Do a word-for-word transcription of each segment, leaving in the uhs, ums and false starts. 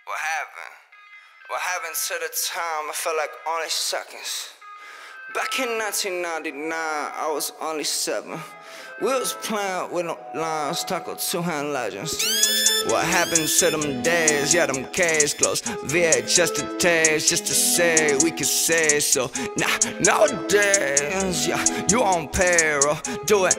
What happened? What happened to the time? I felt like only seconds. Back in nineteen ninety-nine, I was only seven. We was playing with no lines, Taco two-hand legends. What happened to them days? Yeah, them case closed. V H just a taste, just to say we could say so. Nah, nowadays, yeah, you on payroll, doing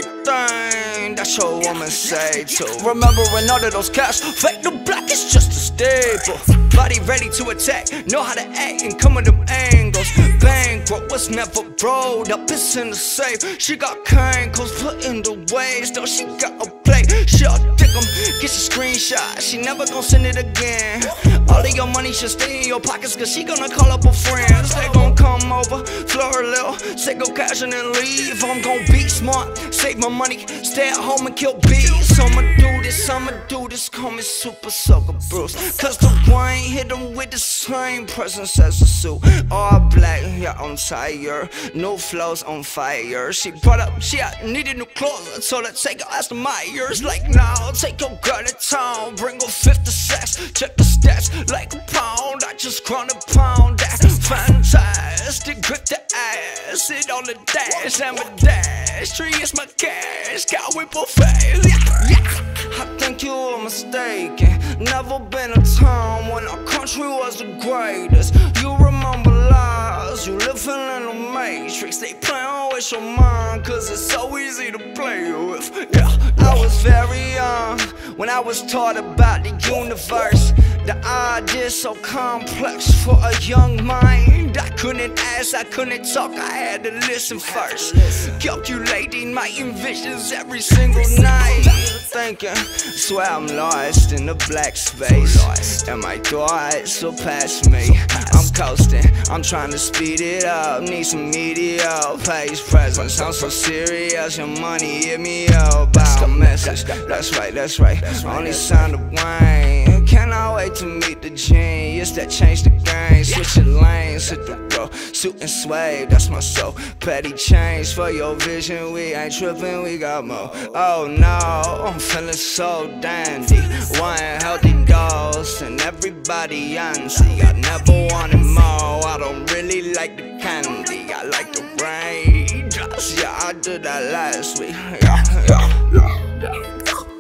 everything that your woman say to. Remembering all of those cash, fake the black is just a staple. Body ready to attack, know how to act and come with them angles. Bankroll was never rolled up, it's in the safe. She got cankles put in the ways, though she got a plate. She'll dick 'em, get your screenshot, she never gon' send it again. All of your money should stay in your pockets, cause she gonna call up her friends. They gon' come over, floor a little, say go cash and then leave. I'm gon' be smart, save my money, stay at home and kill bees. I'ma do this, I'ma do this, call me Super Soaker Bruce. Cause the wine hit him with the same presence as a suit. All black, yeah, I'm tired, no flows on fire. She brought up, she had needed new clothes, I told her take her ass to Myers. Like now, take your girl to town, bring her fifty sacks, check the stats like a pound. I just crowned a pound, that fantastic. Grip the ass, sit on the dash, I'm a dash. Tree is my cash, got whip her face, yeah, yeah. I think you were mistaken, never been a time when our country was the greatest. You remember lies, you living in a matrix. They playing with your mind, cause it's so easy to play with, yeah. I was very young when I was taught about the universe. The idea so complex for a young mind. I couldn't ask, I couldn't talk, I had to listen first. Calculating my envisions every single night, thinking, swear I'm lost in the black space, and my thoughts surpass me. I'm coasting, I'm trying to speed it up, need some media, page presence. I'm so serious, your money hit me up by a message. That's right, that's right, only sound of wine. Cannot wait to meet the genius that changed the game. Switching lanes, hit the road, suit and suede, that's my soul. Petty change for your vision, we ain't tripping, we got more. Oh no, I'm feeling so dandy. One healthy dose and everybody antsy. I never wanted more, I don't really like the candy, I like the raindrops. Yeah, I did that last week. Yeah, yeah, yeah.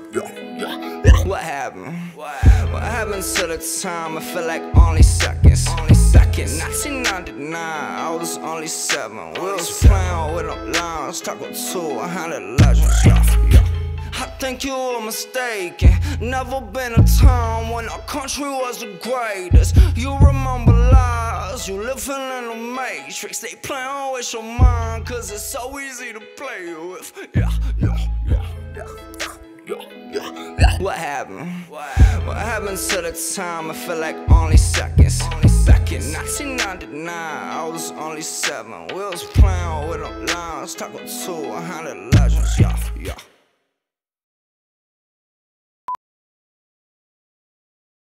What happened? What happened to the time? I feel like only seconds. Only seconds. nineteen ninety-nine, I was only seven. We was playing with no lines, Taco two-hand legends. Yeah, yeah. I think you were mistaken, never been a time when our country was the greatest. You remember lies, you living in a matrix. They playing with your mind, cause it's so easy to play with. Yeah, yeah, yeah, yeah. What happened? What happened to the time? I feel like only seconds. Only seconds. nineteen ninety-nine, I was only seven. We was playing with no lines, Taco two-hand legends. Yeah, yeah.